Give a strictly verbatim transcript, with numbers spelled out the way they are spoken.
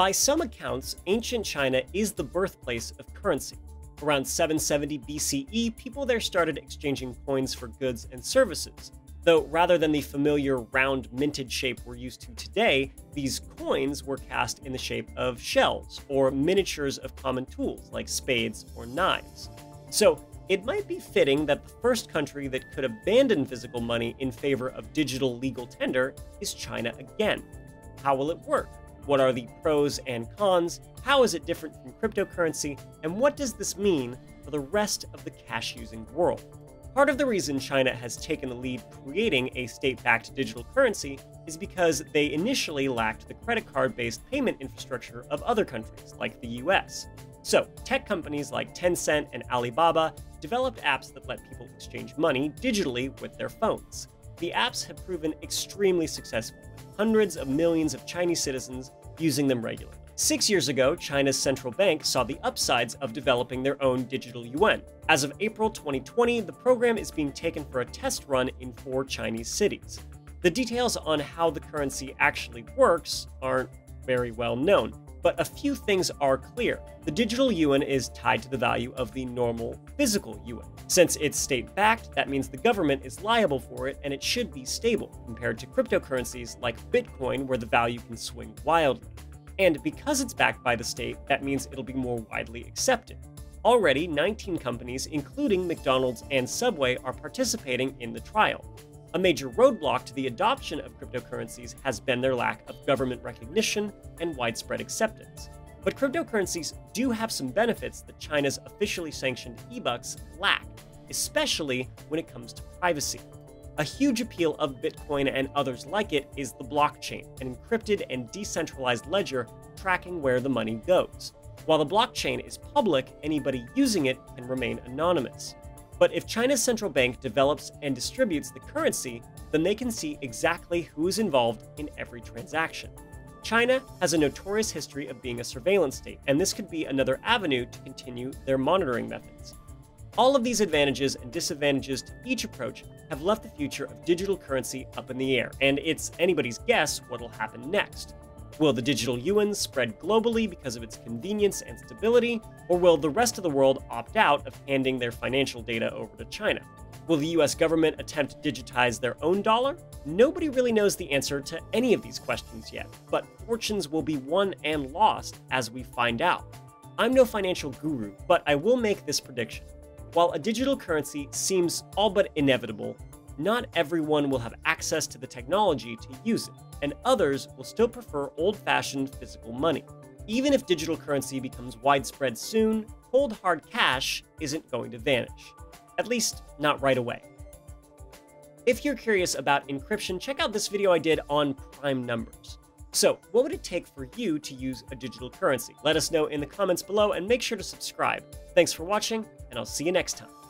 By some accounts, ancient China is the birthplace of currency. Around seven seventy B C E, people there started exchanging coins for goods and services. Though rather than the familiar round minted shape we're used to today, these coins were cast in the shape of shells or miniatures of common tools like spades or knives. So it might be fitting that the first country that could abandon physical money in favor of digital legal tender is China again. How will it work? What are the pros and cons? How is it different from cryptocurrency? And what does this mean for the rest of the cash-using world? Part of the reason China has taken the lead creating a state-backed digital currency is because they initially lacked the credit card-based payment infrastructure of other countries, like the U S. So, tech companies like Tencent and Alibaba developed apps that let people exchange money digitally with their phones. The apps have proven extremely successful, with hundreds of millions of Chinese citizens using them regularly. Six years ago, China's central bank saw the upsides of developing their own digital yuan. As of April twenty twenty, the program is being taken for a test run in four Chinese cities. The details on how the currency actually works aren't very well known, but a few things are clear. The digital yuan is tied to the value of the normal physical yuan. Since it's state-backed, that means the government is liable for it, and it should be stable, compared to cryptocurrencies like Bitcoin, where the value can swing wildly. And because it's backed by the state, that means it'll be more widely accepted. Already, nineteen companies, including McDonald's and Subway, are participating in the trial. A major roadblock to the adoption of cryptocurrencies has been their lack of government recognition and widespread acceptance. But cryptocurrencies do have some benefits that China's officially sanctioned e-bucks lack, especially when it comes to privacy. A huge appeal of Bitcoin and others like it is the blockchain, an encrypted and decentralized ledger tracking where the money goes. While the blockchain is public, anybody using it can remain anonymous. But if China's central bank develops and distributes the currency, then they can see exactly who is involved in every transaction. China has a notorious history of being a surveillance state, and this could be another avenue to continue their monitoring methods. All of these advantages and disadvantages to each approach have left the future of digital currency up in the air, and it's anybody's guess what'll happen next. Will the digital yuan spread globally because of its convenience and stability, or will the rest of the world opt out of handing their financial data over to China? Will the U S government attempt to digitize their own dollar? Nobody really knows the answer to any of these questions yet, but fortunes will be won and lost as we find out. I'm no financial guru, but I will make this prediction. While a digital currency seems all but inevitable, not everyone will have access to the technology to use it, and others will still prefer old-fashioned physical money. Even if digital currency becomes widespread soon, cold hard cash isn't going to vanish. At least, not right away. If you're curious about encryption, check out this video I did on prime numbers. So, what would it take for you to use a digital currency? Let us know in the comments below and make sure to subscribe. Thanks for watching, and I'll see you next time.